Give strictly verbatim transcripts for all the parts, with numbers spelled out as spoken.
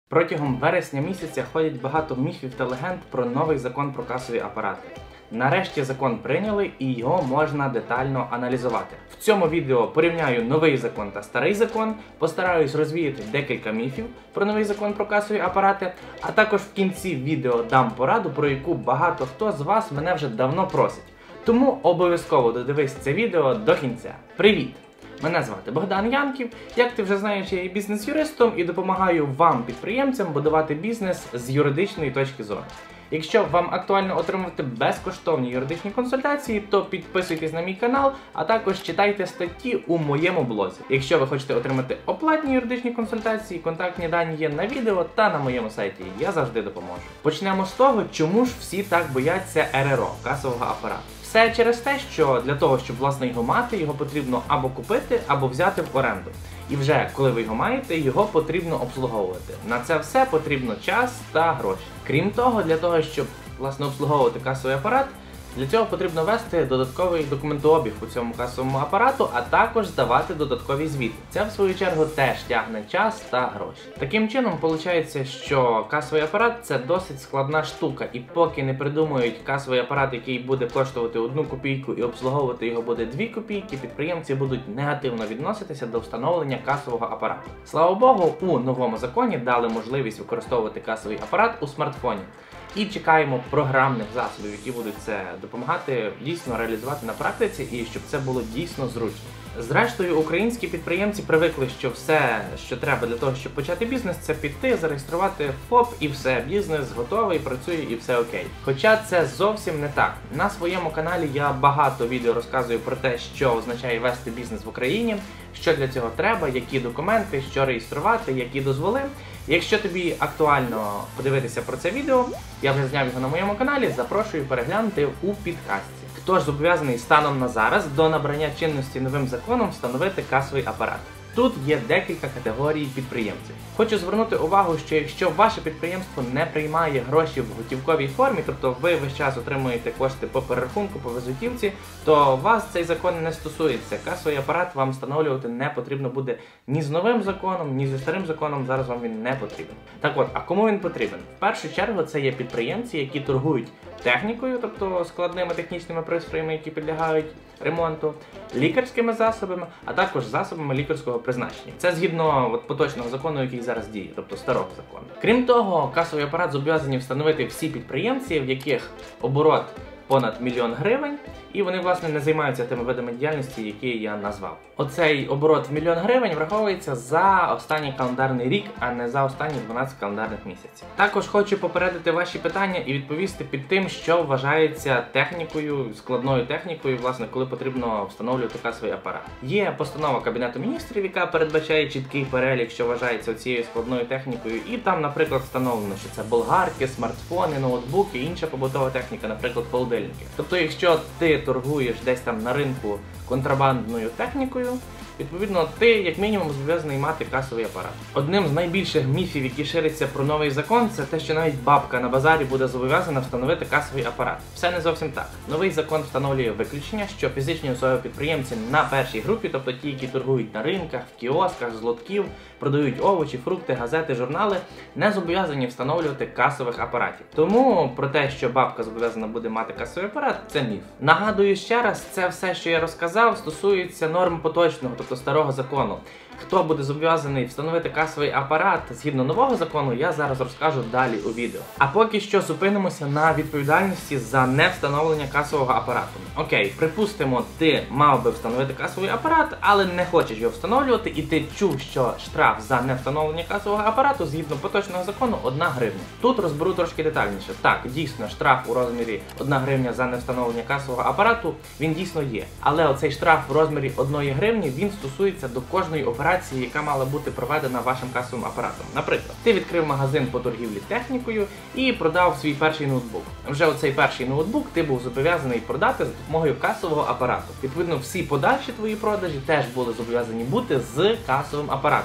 Протягом вересня місяця ходять багато міфів та легенд про новий закон про касові апарати. Нарешті закон прийняли і його можна детально аналізувати. В цьому відео порівняю новий закон та старий закон, постараюсь розвіяти декілька міфів про новий закон про касові апарати, а також в кінці відео дам пораду, про яку багато хто з вас мене вже давно просить. Тому обов'язково додивись це відео до кінця. Привіт! Мене звати Богдан Янків, як ти вже знаєш, я є бізнес-юристом і допомагаю вам, підприємцям, будувати бізнес з юридичної точки зору. Якщо вам актуально отримувати безкоштовні юридичні консультації, то підписуйтесь на мій канал, а також читайте статті у моєму блозі. Якщо ви хочете отримати оплатні юридичні консультації, контактні дані є на відео та на моєму сайті, я завжди допоможу. Почнемо з того, чому ж всі так бояться ер ер о, касового апарату. Все через те, що для того, щоб власне його мати, його потрібно або купити, або взяти в оренду. І вже коли ви його маєте, його потрібно обслуговувати. На це все потрібно час та гроші. Крім того, для того, щоб власне обслуговувати касовий апарат, для цього потрібно вести додатковий документообіг у цьому касовому апарату, а також здавати додаткові звіти. Це, в свою чергу, теж тягне час та гроші. Таким чином, виходить, що касовий апарат – це досить складна штука, і поки не придумають касовий апарат, який буде коштувати одну копійку і обслуговувати його буде дві копійки, підприємці будуть негативно відноситися до встановлення касового апарату. Слава Богу, у новому законі дали можливість використовувати касовий апарат у смартфоні. І чекаємо програмних засобів, які будуть це допомагати дійсно реалізувати на практиці і щоб це було дійсно зручно. Зрештою, українські підприємці привикли, що все, що треба для того, щоб почати бізнес, це піти, зареєструвати ФОП і все, бізнес готовий, працює і все окей. Хоча це зовсім не так. На своєму каналі я багато відео розказую про те, що означає вести бізнес в Україні, що для цього треба, які документи, що реєструвати, які дозволи. Якщо тобі актуально подивитися про це відео, я вже зняв його на моєму каналі, запрошую переглянути у підкасті. Хто ж зобов'язаний станом на зараз до набрання чинності новим законом встановити касовий апарат? Тут є декілька категорій підприємців. Хочу звернути увагу, що якщо ваше підприємство не приймає гроші в готівковій формі, тобто ви весь час отримуєте кошти по перерахунку, по визутівці, то вас цей закон не стосується. Касовий апарат вам встановлювати не потрібно буде ні з новим законом, ні зі старим законом, зараз вам він не потрібен. Так от, а кому він потрібен? В першу чергу це є підприємці, які торгують технікою, тобто складними технічними пристроями, які підлягають ремонту, лікарськими засобами, а також засобами лікарського призначення. Це згідно от, поточного закону, який зараз діє, тобто старого закону. Крім того, касовий апарат зобов'язані встановити всі підприємці, в яких оборот понад мільйон гривень, і вони, власне, не займаються тими видами діяльності, які я назвав. Оцей оборот в мільйон гривень враховується за останній календарний рік, а не за останні дванадцять календарних місяців. Також хочу попередити ваші питання і відповісти під тим, що вважається технікою, складною технікою, власне, коли потрібно встановлювати касовий апарат. Є постанова Кабінету Міністрів, яка передбачає чіткий перелік, що вважається цією складною технікою, і там, наприклад, встановлено, що це болгарки, смартфони, ноутбуки, інша побутова техніка, наприклад, холодильники. Тобто, якщо ти торгуєш десь там на ринку контрабандною технікою, відповідно, ти, як мінімум, зобов'язаний мати касовий апарат. Одним з найбільших міфів, які ширяться про новий закон, це те, що навіть бабка на базарі буде зобов'язана встановити касовий апарат. Все не зовсім так. Новий закон встановлює виключення, що фізичні особи-підприємці на першій групі, тобто ті, які торгують на ринках, в кіосках, з лотків, продають овочі, фрукти, газети, журнали, не зобов'язані встановлювати касових апаратів. Тому про те, що бабка зобов'язана буде мати касовий апарат, це міф. Нагадую ще раз, це все, що я розказав, стосується норм поточного, тобто старого закону. Хто буде зобов'язаний встановити касовий апарат згідно нового закону, я зараз розкажу далі у відео. А поки що зупинимося на відповідальності за невстановлення касового апарату. Окей, припустимо, ти мав би встановити касовий апарат, але не хочеш його встановлювати, і ти чув, що штраф за невстановлення касового апарату згідно поточного закону одна гривня. Тут розберу трошки детальніше. Так, дійсно, штраф у розмірі одна гривня за невстановлення касового апарату, він дійсно є. Але оцей штраф в розмірі одної гривні, він стосується до кожної операції, яка мала бути проведена вашим касовим апаратом. Наприклад, ти відкрив магазин по торгівлі технікою і продав свій перший ноутбук. Вже оцей перший ноутбук ти був зобов'язаний продати за допомогою касового апарату. Відповідно, всі подальші твої продажі теж були зобов'язані бути з касовим апаратом.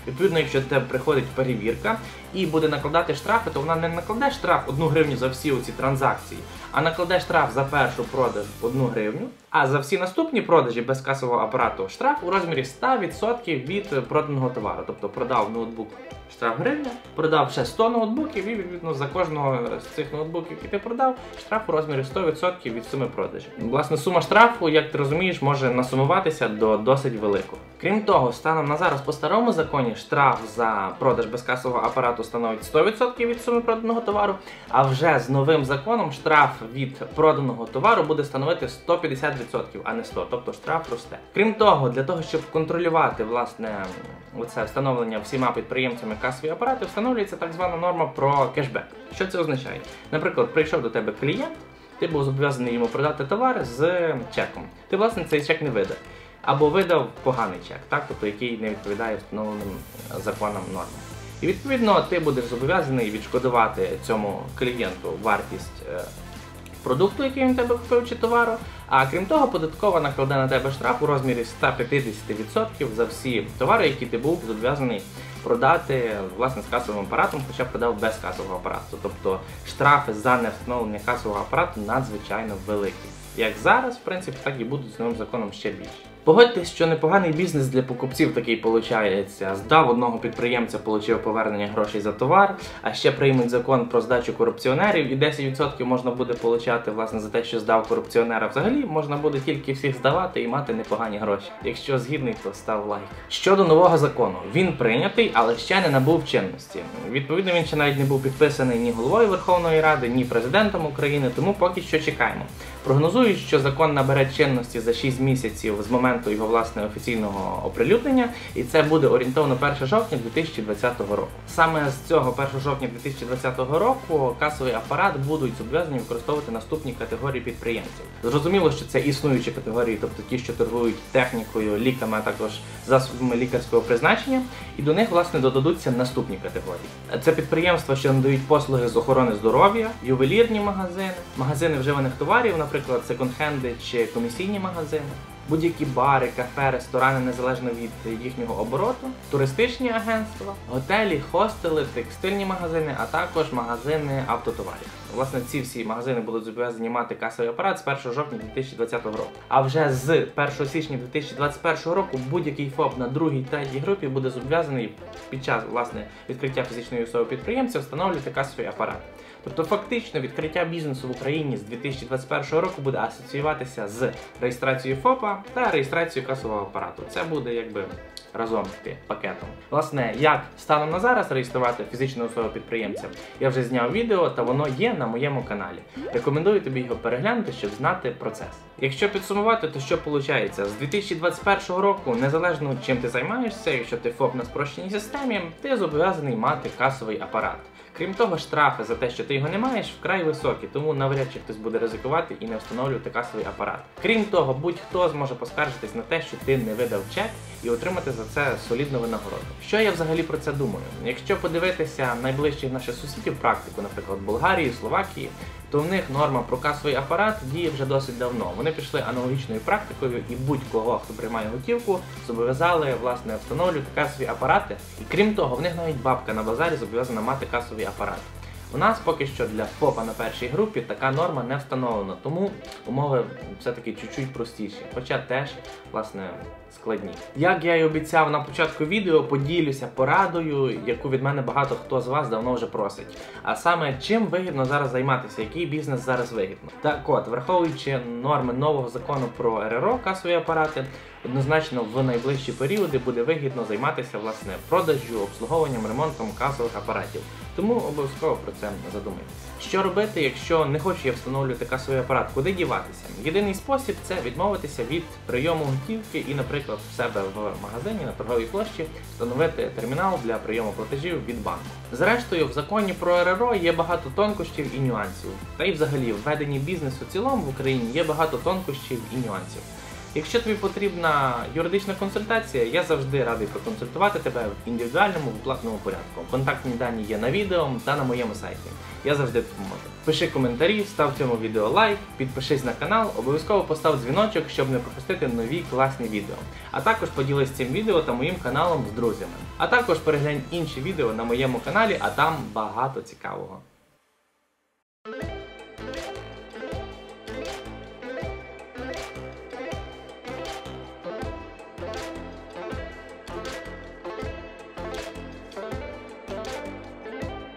Відповідно, якщо до тебе приходить перевірка і буде накладати штрафи, то вона не накладе штраф одну гривню за всі оці транзакції, а накладе штраф за першу продаж одну гривню, а за всі наступні продажі без касового апарату штраф у розмірі сто відсотків від проданого товару. Тобто продав ноутбук, штраф гривня, продав ще сто ноутбуків і відповідно за кожного з цих ноутбуків, які ти продав, штраф у розмірі сто відсотків від суми продажів. Власне, сума штрафу, як ти розумієш, може насумуватися до досить великого. Крім того, станом на зараз по старому законі штраф за продаж без касового апарату становить сто відсотків від суми проданого товару, а вже з новим законом штраф від проданого товару буде становити сто п'ятдесят відсотків, а не сто, тобто штраф росте. Крім того, для того, щоб контролювати, власне, оце встановлення всіма підприємцями касові апарати, встановлюється так звана норма про кешбек. Що це означає? Наприклад, прийшов до тебе клієнт, ти був зобов'язаний йому продати товар з чеком. Ти, власне, цей чек не видав. Або видав поганий чек, так? Тобто, який не відповідає встановленим законам нормам. І відповідно ти будеш зобов'язаний відшкодувати цьому клієнту вартість е, продукту, який він в тебе купив, чи товару. А крім того, податкова накладе на тебе штраф у розмірі sto п'ятдесят відсотків за всі товари, які ти був зобов'язаний продати, власне, з касовим апаратом, хоча продав без касового апарату. Тобто штрафи за невстановлення касового апарату надзвичайно великі. Як зараз, в принципі, так і будуть з новим законом ще більше. Погодьтесь, що непоганий бізнес для покупців такий виходить. Здав одного підприємця, отримав повернення грошей за товар, а ще приймуть закон про здачу корупціонерів і десять відсотків можна буде отримати, власне, за те, що здав корупціонера. Взагалі, можна буде тільки всіх здавати і мати непогані гроші. Якщо згідний, то став лайк. Щодо нового закону. Він прийнятий, але ще не набув чинності. Відповідно, він ще навіть не був підписаний ні головою Верховної Ради, ні президентом України, тому поки що чекаємо. Прогнозують, що закон набере чинності за шість місяців з моменту його, власне, офіційного оприлюднення, і це буде орієнтовно першого жовтня дві тисячі двадцятого року. Саме з цього першого жовтня дві тисячі двадцятого року касовий апарат будуть зобов'язані використовувати наступні категорії підприємців. Зрозуміло, що це існуючі категорії, тобто ті, що торгують технікою, ліками, а також засобами лікарського призначення, і до них, власне, додадуться наступні категорії. Це підприємства, що надають послуги з охорони здоров'я, ювелірні магазини, магазини вживаних товарів, наприклад, секонд-хенди чи комісійні магазини, будь-які бари, кафе, ресторани, незалежно від їхнього обороту, туристичні агентства, готелі, хостели, текстильні магазини, а також магазини автотоварів. Власне, ці всі магазини будуть зобов'язані мати касовий апарат з першого жовтня дві тисячі двадцятого року. А вже з першого січня дві тисячі двадцять першого року будь-який ФОП на другій, третій групі буде зобов'язаний під час, власне, відкриття фізичної особи підприємця встановлювати касовий апарат. Тобто фактично відкриття бізнесу в Україні з дві тисячі двадцять першого року буде асоціюватися з реєстрацією ФОПа та реєстрацією касового апарату. Це буде якби разом йти пакетом. Власне, як станом на зараз реєструвати фізичну особу підприємця, я вже зняв відео та воно є на моєму каналі. Рекомендую тобі його переглянути, щоб знати процес. Якщо підсумувати, то що виходить? З дві тисячі двадцять першого року, незалежно чим ти займаєшся, якщо ти ФОП на спрощеній системі, ти зобов'язаний мати касовий апарат. Крім того, штрафи за те, що ти його не маєш, вкрай високі, тому навряд чи хтось буде ризикувати і не встановлювати касовий апарат. Крім того, будь-хто зможе поскаржитись на те, що ти не видав чек і отримати за це солідну винагороду. Що я взагалі про це думаю? Якщо подивитися найближчих наших сусідів практику, наприклад, Болгарії, Словакії, то в них норма про касовий апарат діє вже досить давно. Вони пішли аналогічною практикою і будь-кого, хто приймає готівку, зобов'язали, власне, встановлювати касові апарати. І крім того, в них навіть бабка на базарі зобов'язана мати касовий апарат. У нас поки що для ФОПа на першій групі така норма не встановлена, тому умови все-таки чуть-чуть простіші, хоча теж, власне, складні. Як я і обіцяв на початку відео, поділюся порадою, яку від мене багато хто з вас давно вже просить. А саме, чим вигідно зараз займатися, який бізнес зараз вигідно. Так от, враховуючи норми нового закону про ер ер о, касові апарати, однозначно в найближчі періоди буде вигідно займатися, власне, продажю, обслуговуванням, ремонтом касових апаратів. Тому обов'язково про це задумайтеся. Що робити, якщо не хочу я встановлювати касовий апарат? Куди діватися? Єдиний спосіб – це відмовитися від прийому готівки і, наприклад, в себе в магазині на торговій площі встановити термінал для прийому платежів від банку. Зрештою, в законі про ер ер о є багато тонкощів і нюансів. Та й взагалі в веденні бізнесу в цілому в Україні є багато тонкощів і нюансів. Якщо тобі потрібна юридична консультація, я завжди радий проконсультувати тебе в індивідуальному в платному порядку. Контактні дані є на відео та на моєму сайті. Я завжди допоможу. Пиши коментарі, став цьому відео лайк, підпишись на канал, обов'язково постав дзвіночок, щоб не пропустити нові класні відео. А також поділись цим відео та моїм каналом з друзями. А також переглянь інші відео на моєму каналі, а там багато цікавого.